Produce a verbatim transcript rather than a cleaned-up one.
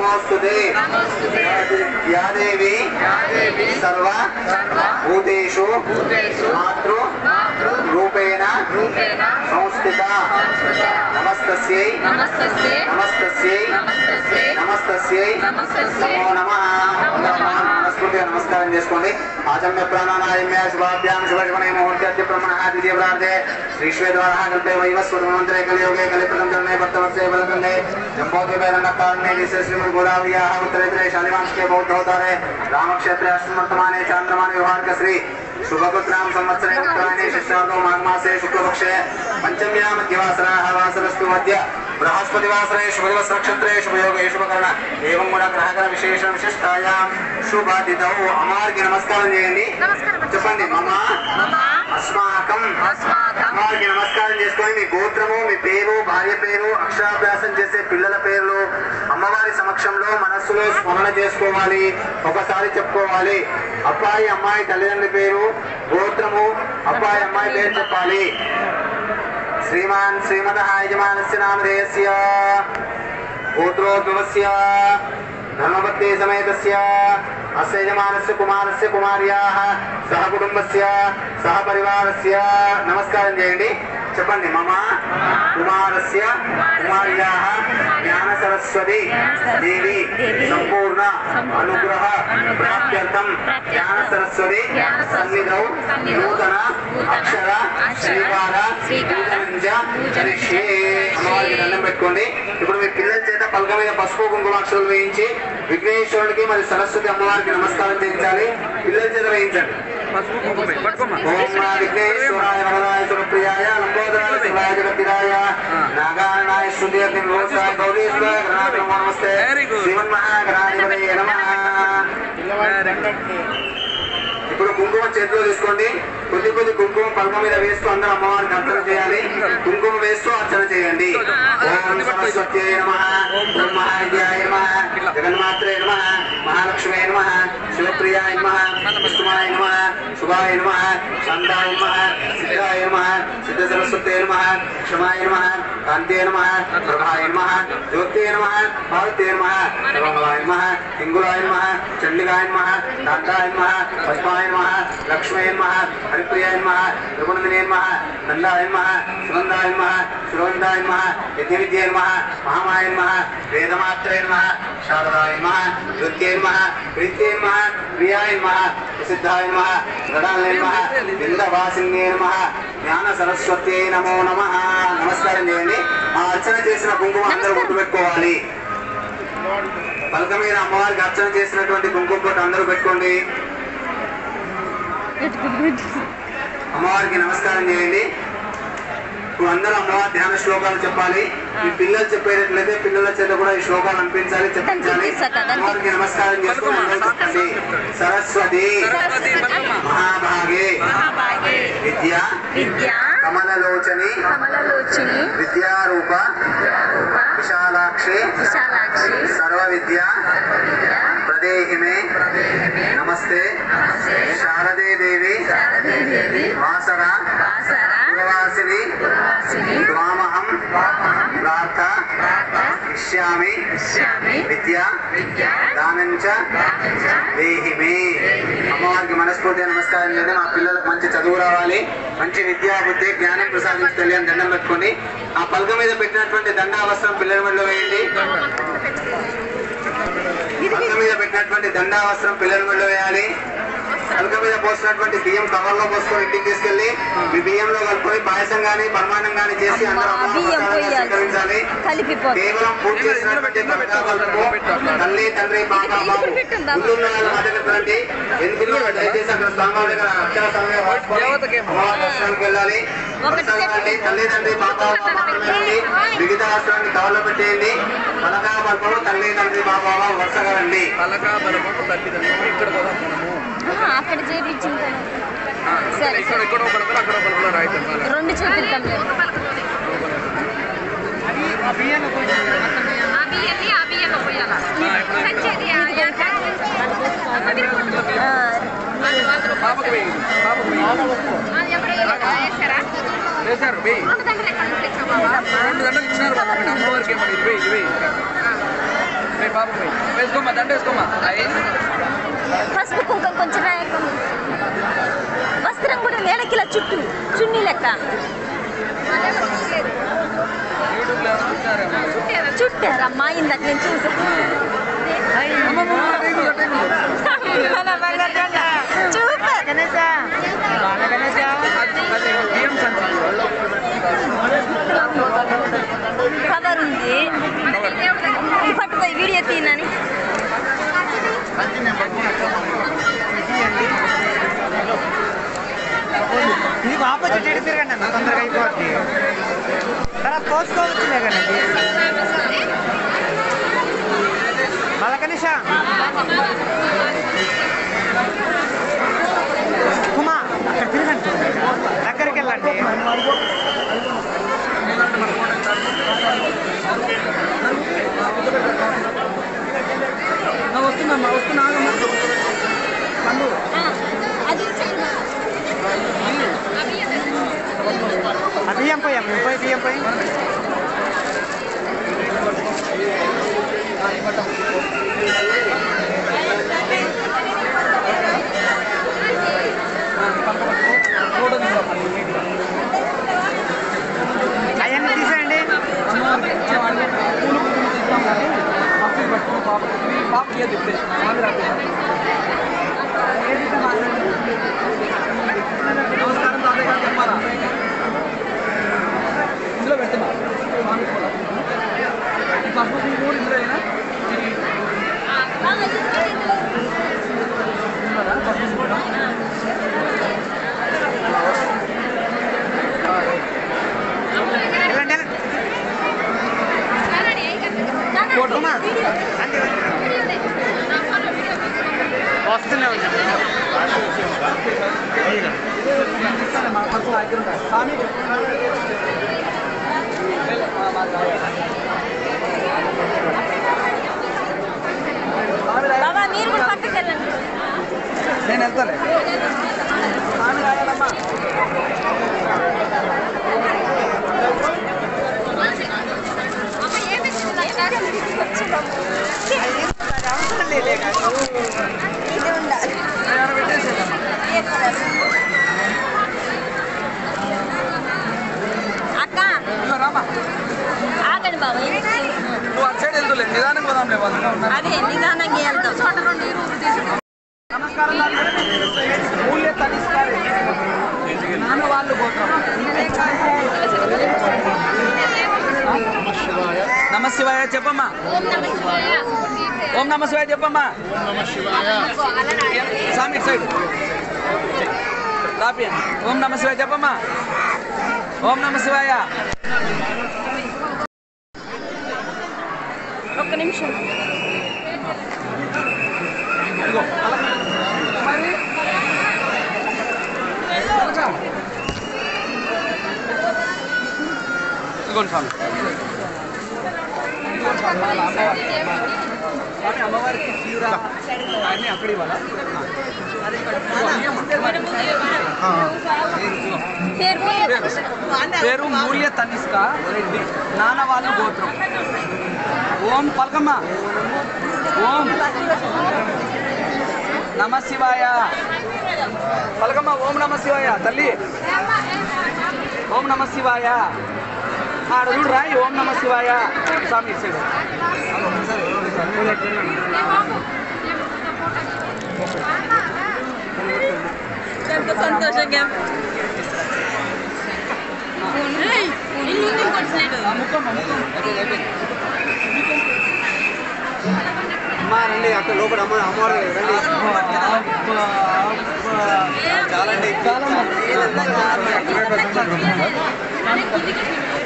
नमोस्तुते या देवी सर्व भूतेषु मातृ रूपेण संस्थिता नमस्तस्यै नमस्तस्यै नमस्तस्यै नमो नमः। नमस्कार చేసుకోండి। आचम्य प्राणानायम्य शुभाभ्यां शुभशुभने मुहूर्ते ब्रह्मणः द्वितीय प्रार्थे श्री श्वेतवारः कल्पे वैवस्वतमन्त्रे कलियुगे कलिप्रथम चरणे भक्तवत्से बलकन्ने जम्बोद्वीपे रणकारणे विशेषश्रीमद् गोदावर्याः उत्तरेतरे शालिवांशके बौद्धोत्तरे रामक्षेत्रे अष्टमवर्तमाने चान्द्रमाने व्यवहारिक श्री शुभकृत्राम संवत्सरे उत्तरायणे शिष्यार्धो माघमासे शुक्लपक्षे पंचम्यां मध्यवासराः वासरस्तु मध्य बृहस्पतिवासरे शुभदिवस नक्षत्रे शुभयोगे शुभकरण एवं गुण ग्रहकर विशेष विशिष्टायां शुभतिथौ अमार्गी नमस्कारं చేయండి చెప్పండి మమ అస్మాకం అమార్गी నమస్కారం చేసుకొని మీ గోత్రము మీ పేరు భార్య పేరు అక్షరాభ్యాసం చేసే పిల్లల పేర్లు అమ్మవారి సమక్షంలో మనస్సులో స్మరణ చేసుకోవాలి ఒకసారి చెప్పుకోవాలి అబ్బాయి అమ్మాయి తల్లిదండ్రుల పేరు గోత్రము అబ్బాయి అమ్మాయి పేరు చెప్పాలి श्रीमान श्रीमदः यजमानस्य नामधेयस्य गोत्रोद्भवस्य धर्मपत्नी समेतस्य अस्य यजमानस्य कुमारस्य कुमार्याः सह कुटुंबस्य सह परिवारस्य नमस्कारं చేయండి చెప్పండి మమ కుమారస్య కుమార్యాः జ్ఞాన సరస్వతి దేవి సంపూర్ణ అనుగ్రహ ప్రాప్త్యర్థం జ్ఞాన సరస్వతి సన్నిధౌ నూతన అక్షర శ్రీకార పూజ చరిష్యే అమ్మవారికి దండం పెట్టుకోండి। ఇప్పుడు మీ పిల్లల చేత పలక మీద పసుపు కుంకుమాక్షరాలు వేయించి విఘ్నేశ్వరుడికి మరి సరస్వతి అమ్మవారికి నమస్కారం చేయించాలి। పిల్లల చేత వేయించండి। ఓం విఘ్నేశ్వరాయ వరదాయ సురప్రియాయ లంబోదరాయ శివాయ జగద్గిరాయ నాగార్ణాయ శృతియగ్ని విమోచాయ గౌరీశ్వరాయ గణాధిపతయే నమస్తే శ్రీమన్మహాగణాధిపతయే నమః। ఇప్పుడు కుంకుమ చేతిలో తీసుకోండి। కొద్ది కొద్ది కుంకుమ పలక మీద వేస్తూ అందరూ అమ్మవారికి అర్చన చేయాలి। కుంకుమ వేస్తూ అర్చన చేయండి। ఓం సరస్వత్యై నమః ఓం మహావిద్యాయ నమః జగన్మాత్రే నమః మహాలక్ష్మే నమః శివప్రియాయ నమః విష్ణుమాయ నమః శుభాయ నమః శాంతాయ నమః సిద్ధాయ నమః సిద్ధ సరస్వత్యై నమః క్షమాయ నమః కాంతే నమః ప్రభాయ నమః జ్యోతే నమః భారతే నమః సర్వమలాయ నమః హింగులాయ నమః చండికాయ నమః కాంతాయ నమః పద్మాయ नमः लक्ष्मे नमः हरिप्रियाय नमः त्रिगुणनिधये नमः नंदाय नमः सुगंधाय नमः सुरवंदाय नमः यज्ञविद्याय नमः महामाय नमः वेदमात्रे नमः शारदाय नमः ज्योत्यै नमः प्रीत्यै नमः प्रियाय नमः प्रसिद्धाय नमः गदालये नमः बिंदवासिन्ये नमः ज्ञान सरस्वत्यै नमो नमः। नमस्कारं చేయండి। ఆ అర్చన చేసిన కుంకుమ అందరూ గుర్తుపెట్టుకోవాలి। పలక మీద అమ్మవారికి అర్చన చేసినటువంటి కుంకుమ పొట్టు అందరూ పెట్టుకోండి। అమ్మవారికి నమస్కారం చేయండి। ఇప్పుడు అందరూ అమ్మవారి ధ్యాన శ్లోకాలు చెప్పాలి। మీ పిల్లలు చెప్పేటట్లయితే పిల్లల చేత కూడా ఈ శ్లోకాలు అనిపించాలి చెప్పించాలి। అమ్మవారికి నమస్కారం చేసుకుని చెప్పండి। సరస్వతి మహాభాగే విద్య కమలలోచని విద్యారూప విశాలాక్షి సర్వ విద్య प्रदेहि में नमस्ते शारदे देवी वासरा वासिनी त्वामहं प्रार्थयिष्यामि विद्या दानं च देहि मे। అమ్మవారికి మనస్ఫూర్తిగా నమస్కారం చేయండి। మా పిల్లలకు మంచి చదువు రావాలి, మంచి విద్యా బుద్ధి జ్ఞానం ప్రసాదించాలి అని దండం పెట్టుకోండి। ఆ పలక మీద పెట్టినటువంటి దండావస్త్రం పిల్లల మెడలో వేయండి। పలక మీద పెట్టినటువంటి దండావస్త్రం పిల్లల మెడలో వేయాలి। పలక మీద పోసినటువంటి బియ్యం కవర్లో పోసుకొని ఇంటికి తీసుకెళ్లి మీ బియ్యంలో కలుపుకొని పాయసం గానీ పరమాన్నం గానీ చేసి అందరూ స్వీకరించాలి। కేవలం పూజ చేసినటువంటి తల్లి తండ్రి పాప బాబు ముందున్న వాళ్ళ మధ్యకి ఎందుకు దయచేసి అక్కడ స్తంభాల దగ్గర అక్షర సమయం దర్శనానికి వెళ్ళాలి। తల్లి తండ్రి పాప మాత్రమే మిగతా వస్త్రాన్ని కవర్లో పెట్టేయండి। పలకా బల్పము తల్లి తండ్రి పాప వరుసగా రండి। అక్కడ చేయించిన సరే రెండు చూపిద్దాం రెండు గంటలకు ఇచ్చినారు అమ్మవారికి వేసుకోమ్మా దండ వేసుకోమ్మా పసుపు కుంకం కొంచెం రాయకం వస్త్రం కూడా నేలకిలా చుట్టూ చున్నీ లెక్క చుట్టారమ్మా ఇందాక నేను చూసాను కవర్ ఉంది పట్టుపోయి వీడియో తీనని నీకు ఆపోజిట్ ఎడి తిరగండి అన్న తొందరగా అయిపోద్ది తర్వాత కోసుకోవచ్చులే కానీ మళ్ళా కనీస కుమా అక్కడ తిరగండి దగ్గరికి వెళ్ళండి వస్తుందమ్మా వస్తున్నా బియ్యం పోయాం పోయి బియ్యం పోయి అవన్నీ తీసేయండి నమస్కారం తాతయ్య గారు చెప్పారా ఇందులో పెడుతున్నా పసుపు కూడా ఇందులో అయినా వస్తూనే ఉంది బాబా మీరు కూడా పక్కకి వెళ్ళండి నేను వెళ్తాలే ఇది ఉండాలి అక్క రామా ఆగండి బాబా నువ్వు అటు సైడ్ వెళ్తులే నిదానంగా పోదాంలే వాళ్ళు అదే నిదానంగా వెళ్తాం నమస్కారం మూల్య తనిస్తారు నాన్న వాళ్ళు పోతాం నమ శివాయ చెప్పమ్మా ఓం నమ శివాయ చెప్పమ్మా స్వామి సైడ్ రాపి ఓం నమ శివాయ చెప్పమ్మా ఓం నమ శివాయ ఒక్క నిమిషం ఇదిగోండి స్వామి స్వామి అమ్మవారికి చీర అన్నీ అక్కడ ఇవ్వాలా పేరు మూల్య తనిష్క రెడ్డి నాన్న వాళ్ళు గోత్రం ఓం పలకమ్మ ఓం నమ శివాయ పలకమ్మ ఓం నమ శివాయ తల్లి ఓం నమ శివాయ ఆడ చూడు రాయి ఓం నమ శివాయ స్వామి ఇచ్చాడు ఎంత సంతోషంగా అమ్మా రండి అక్కడ లోపల అమ్మ అమ్మవారు రండి చాలండి చాలా